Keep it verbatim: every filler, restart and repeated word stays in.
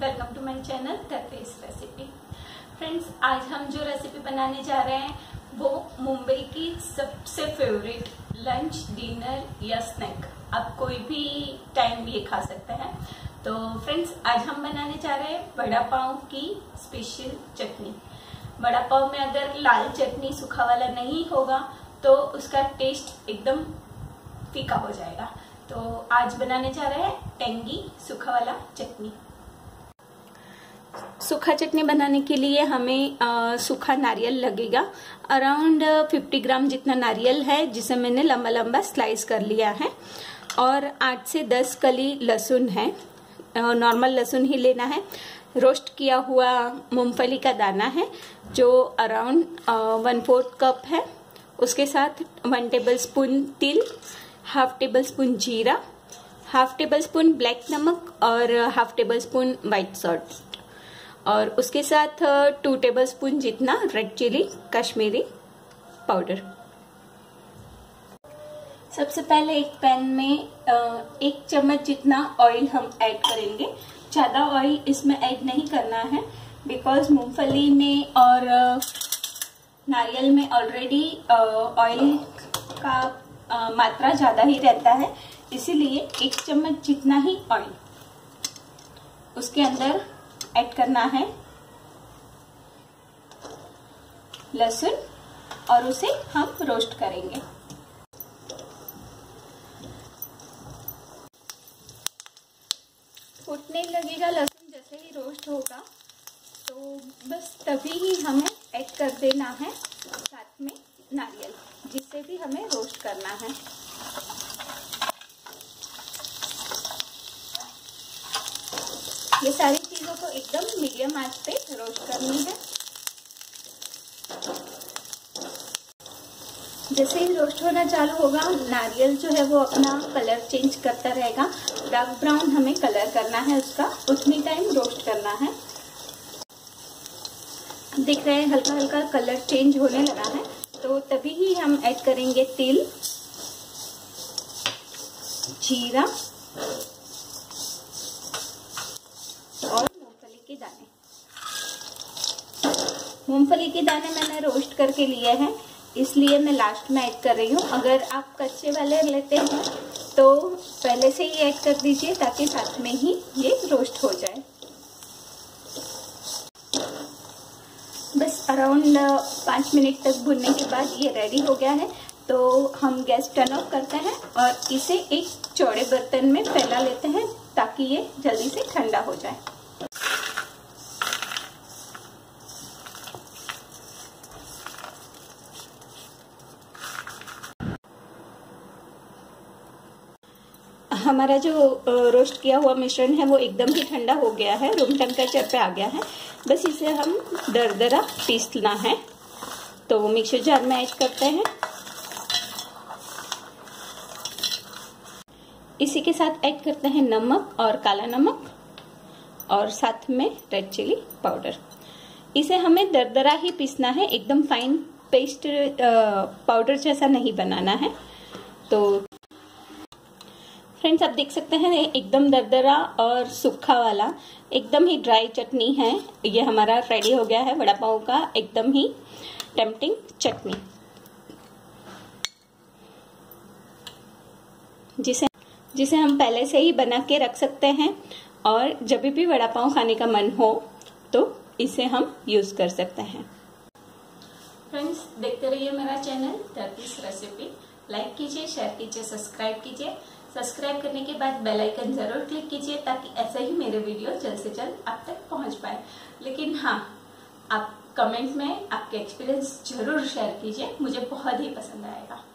Welcome to my channel तर्कीस recipe. Friends, आज हम जो रेसिपी बनाने जा रहे हैं वो मुंबई की सबसे फेवरेट लंच, डिनर या स्नैक, आप कोई भी टाइम ये खा सकते हैं। तो फ्रेंड्स, आज हम बनाने जा रहे हैं वड़ा पाव की स्पेशल चटनी। वड़ा पाव में अगर लाल चटनी सूखा वाला नहीं होगा तो उसका टेस्ट एकदम फीका हो जाएगा। तो आज बनाने जा रहे हैं टेंगी सूखा वाला चटनी। सूखा चटनी बनाने के लिए हमें आ, सूखा नारियल लगेगा। अराउंड पचास ग्राम जितना नारियल है, जिसे मैंने लंबा लंबा स्लाइस कर लिया है। और आठ से दस कली लहसुन है, नॉर्मल लहसुन ही लेना है। रोस्ट किया हुआ मूंगफली का दाना है जो अराउंड वन फोर्थ कप है। उसके साथ वन टेबल स्पून तिल, हाफ टेबल स्पून जीरा, हाफ टेबल स्पून ब्लैक नमक और half tablespoon white salt, और उसके साथ टू टेबल स्पून जितना रेड चिली कश्मीरी पाउडर। सबसे पहले एक पैन में एक चम्मच जितना ऑयल हम ऐड करेंगे। ज्यादा ऑयल इसमें ऐड नहीं करना है, बिकॉज मूंगफली में और नारियल में ऑलरेडी ऑयल का मात्रा ज्यादा ही रहता है, इसीलिए एक चम्मच जितना ही ऑयल उसके अंदर ऐड करना है लहसुन, और उसे हम रोस्ट करेंगे। फूटने लगेगा लहसुन जैसे ही रोस्ट होगा, तो बस तभी ही हमें ऐड कर देना है साथ में नारियल, जिससे भी हमें रोस्ट करना है। ये सारी चीजों को एकदम मीडियम आंच पे रोस्ट करनी है। जैसे ही रोस्ट होना चालू होगा, नारियल जो है वो अपना कलर चेंज करता रहेगा। डार्क ब्राउन हमें कलर करना है उसका, उतनी टाइम रोस्ट करना है। देख रहे हैं हल्का हल्का कलर चेंज होने लगा है, तो तभी ही हम ऐड करेंगे तिल, जीरा और मूंगफली के दाने। मूंगफली के दाने मैंने रोस्ट करके लिए हैं, इसलिए मैं लास्ट में ऐड कर रही हूँ। अगर आप कच्चे वाले लेते हैं तो पहले से ही ऐड कर दीजिए, ताकि साथ में ही ये रोस्ट हो जाए। बस अराउंड पाँच मिनट तक भुनने के बाद ये रेडी हो गया है। तो हम गैस टर्न ऑफ करते हैं और इसे एक चौड़े बर्तन में फैला लेते हैं, ताकि ये जल्दी से ठंडा हो जाए। हमारा जो रोस्ट किया हुआ मिश्रण है वो एकदम ही ठंडा हो गया है, रूम टेम्परेचर पे आ गया है। बस इसे हम दरदरा पीसना है। तो मिक्सर जार में ऐड करते हैं। इसी के साथ ऐड करते हैं नमक और काला नमक, और साथ में रेड चिली पाउडर। इसे हमें दरदरा ही पीसना है, एकदम फाइन पेस्ट पाउडर जैसा नहीं बनाना है। तो फ्रेंड्स, आप देख सकते हैं एकदम दरदरा और सूखा वाला, एकदम ही ड्राई चटनी है। ये हमारा रेडी हो गया है वड़ा पाव का एकदम ही टेम्पटिंग चटनी, जिसे जिसे हम पहले से ही बना के रख सकते हैं, और जब भी वड़ा पाव खाने का मन हो तो इसे हम यूज कर सकते हैं। फ्रेंड्स, देखते रहिए मेरा चैनल तर्कीस रेसिपी। लाइक कीजिए, शेयर कीजिए, सब्सक्राइब कीजिए। सब्सक्राइब करने के बाद बेल आइकन जरूर क्लिक कीजिए, ताकि ऐसे ही मेरे वीडियो जल्द से जल्द आप तक पहुंच पाए। लेकिन हाँ, आप कमेंट में आपके एक्सपीरियंस जरूर शेयर कीजिए, मुझे बहुत ही पसंद आएगा।